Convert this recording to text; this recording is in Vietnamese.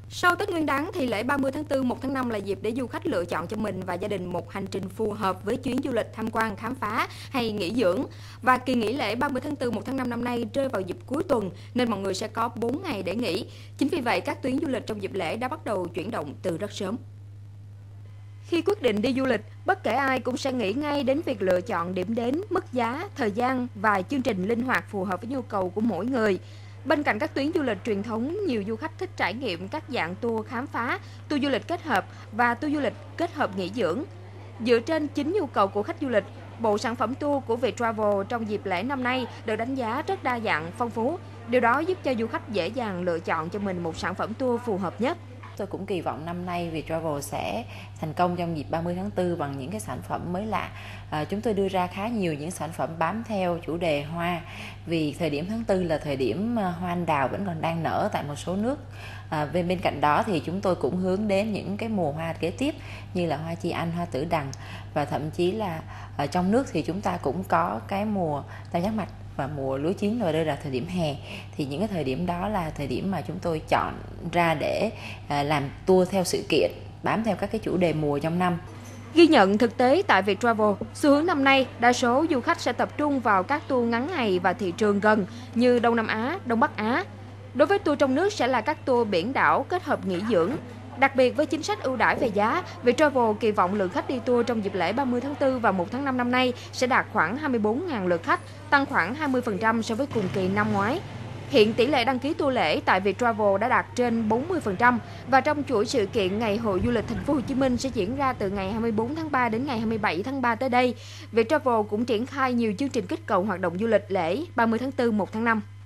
Sau Tết Nguyên đán thì lễ 30 tháng 4, 1 tháng 5 là dịp để du khách lựa chọn cho mình và gia đình một hành trình phù hợp với chuyến du lịch tham quan, khám phá hay nghỉ dưỡng. Và kỳ nghỉ lễ 30 tháng 4, 1 tháng 5 năm nay rơi vào dịp cuối tuần nên mọi người sẽ có 4 ngày để nghỉ. Chính vì vậy, các tuyến du lịch trong dịp lễ đã bắt đầu chuyển động từ rất sớm. Khi quyết định đi du lịch, bất kể ai cũng sẽ nghĩ ngay đến việc lựa chọn điểm đến, mức giá, thời gian và chương trình linh hoạt phù hợp với nhu cầu của mỗi người. Bên cạnh các tuyến du lịch truyền thống, nhiều du khách thích trải nghiệm các dạng tour khám phá, tour du lịch kết hợp và tour du lịch kết hợp nghỉ dưỡng. Dựa trên chính nhu cầu của khách du lịch, bộ sản phẩm tour của Vietravel trong dịp lễ năm nay được đánh giá rất đa dạng, phong phú. Điều đó giúp cho du khách dễ dàng lựa chọn cho mình một sản phẩm tour phù hợp nhất. Tôi cũng kỳ vọng năm nay Vietravel sẽ thành công trong dịp 30 tháng 4 bằng những cái sản phẩm mới lạ. Chúng tôi đưa ra khá nhiều những sản phẩm bám theo chủ đề hoa, vì thời điểm tháng 4 là thời điểm hoa anh đào vẫn còn đang nở tại một số nước. Bên cạnh đó thì chúng tôi cũng hướng đến những cái mùa hoa kế tiếp như là hoa chi anh, hoa tử đằng, và thậm chí là ở trong nước thì chúng ta cũng có cái mùa tam giác mạch và mùa lúa chín, và đây là thời điểm hè. Thì những cái thời điểm đó là thời điểm mà chúng tôi chọn ra để làm tour theo sự kiện, bám theo các cái chủ đề mùa trong năm. Ghi nhận thực tế tại Vietravel, xu hướng năm nay, đa số du khách sẽ tập trung vào các tour ngắn ngày và thị trường gần như Đông Nam Á, Đông Bắc Á. Đối với tour trong nước sẽ là các tour biển đảo kết hợp nghỉ dưỡng. Đặc biệt với chính sách ưu đãi về giá, Vietravel kỳ vọng lượng khách đi tour trong dịp lễ 30 tháng 4 và 1 tháng 5 năm nay sẽ đạt khoảng 24.000 lượt khách, tăng khoảng 20% so với cùng kỳ năm ngoái. Hiện tỷ lệ đăng ký tour lễ tại Vietravel đã đạt trên 40% và trong chuỗi sự kiện Ngày hội du lịch Thành phố Hồ Chí Minh sẽ diễn ra từ ngày 24 tháng 3 đến ngày 27 tháng 3 tới đây. Vietravel cũng triển khai nhiều chương trình kích cầu hoạt động du lịch lễ 30 tháng 4, 1 tháng 5.